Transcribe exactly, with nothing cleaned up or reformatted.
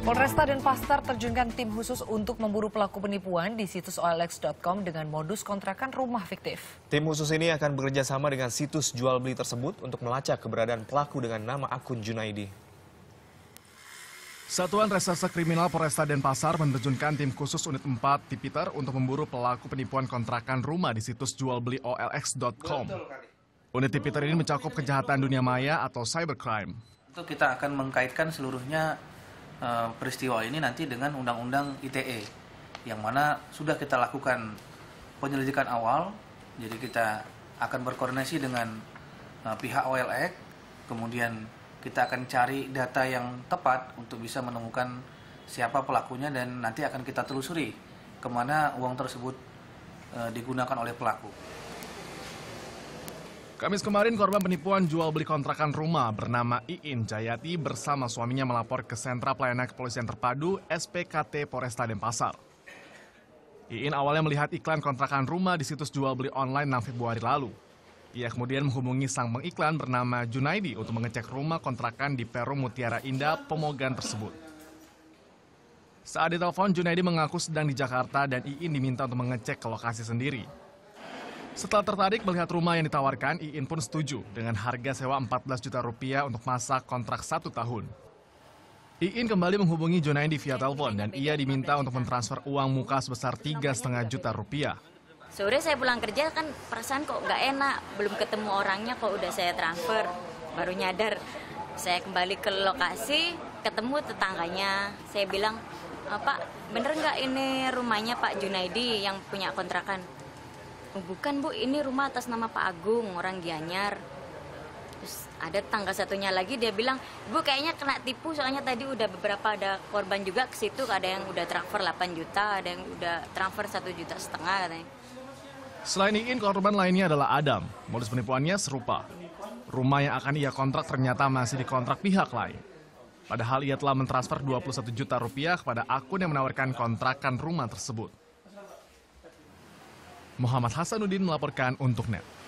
Polresta Denpasar terjunkan tim khusus untuk memburu pelaku penipuan di situs O L X dot com dengan modus kontrakan rumah fiktif. Tim khusus ini akan bekerja sama dengan situs jual beli tersebut untuk melacak keberadaan pelaku dengan nama akun Junaidi. Satuan Reserse Kriminal Polresta Denpasar menerjunkan tim khusus unit empat Tipiter untuk memburu pelaku penipuan kontrakan rumah di situs jual beli O L X dot com. Unit Tipiter ini mencakup kejahatan dunia maya atau cybercrime. Itu kita akan mengkaitkan seluruhnya uh, peristiwa ini nanti dengan Undang-Undang I T E, yang mana sudah kita lakukan penyelidikan awal. Jadi kita akan berkoordinasi dengan uh, pihak O L X, kemudian kita akan cari data yang tepat untuk bisa menemukan siapa pelakunya dan nanti akan kita telusuri kemana uang tersebut uh, digunakan oleh pelaku. Kamis kemarin korban penipuan jual beli kontrakan rumah bernama Iin Jayati bersama suaminya melapor ke Sentra Pelayanan Kepolisian Terpadu S P K T Polresta Denpasar. Iin awalnya melihat iklan kontrakan rumah di situs jual beli online enam Februari lalu. Ia kemudian menghubungi sang pengiklan bernama Junaidi untuk mengecek rumah kontrakan di Perum Mutiara Indah, Pemogan tersebut. Saat ditelepon, Junaidi mengaku sedang di Jakarta dan Iin diminta untuk mengecek ke lokasi sendiri. Setelah tertarik melihat rumah yang ditawarkan, Iin pun setuju dengan harga sewa empat belas juta rupiah untuk masa kontrak satu tahun. Iin kembali menghubungi Junaidi via telepon dan ia diminta untuk mentransfer uang muka sebesar tiga setengah juta rupiah. Sore saya pulang kerja kan perasaan kok nggak enak, belum ketemu orangnya kok udah saya transfer, baru nyadar. Saya kembali ke lokasi, ketemu tetangganya, saya bilang, Pak, bener nggak ini rumahnya Pak Junaidi yang punya kontrakan? Oh, bukan Bu, ini rumah atas nama Pak Agung, orang Gianyar. Terus ada tetangga satunya lagi, dia bilang, Bu kayaknya kena tipu soalnya tadi udah beberapa ada korban juga ke situ, ada yang udah transfer delapan juta, ada yang udah transfer satu juta setengah katanya. Selain Iin, korban lainnya adalah Adam. Modus penipuannya serupa. Rumah yang akan ia kontrak ternyata masih dikontrak pihak lain. Padahal ia telah mentransfer dua puluh satu juta rupiah kepada akun yang menawarkan kontrakan rumah tersebut. Muhammad Hasanuddin melaporkan untuk N E T.